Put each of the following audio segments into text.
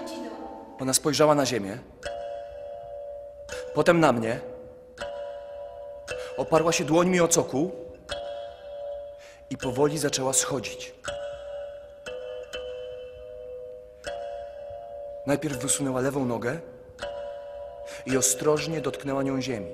godziną. Ona spojrzała na ziemię, potem na mnie, oparła się dłońmi o cokół i powoli zaczęła schodzić. Najpierw wysunęła lewą nogę i ostrożnie dotknęła nią ziemi.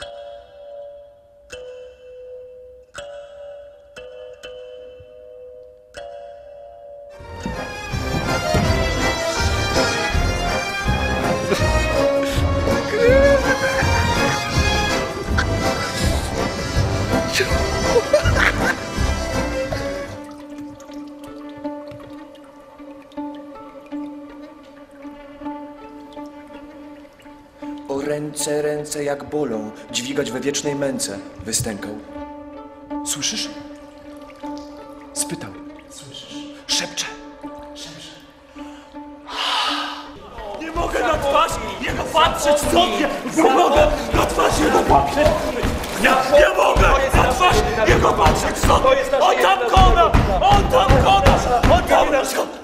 O ręce jak bolą, dźwigać we wiecznej męce, wystękał. Słyszysz? Spytał. Słyszysz? Szepcze. Nie mogę na twarz jego patrzeć sobie! Nie mogę na twarz jego patrzeć! Nie mogę na twarz jego patrzeć sobie! On tam kona! On tam kona! On tam kona!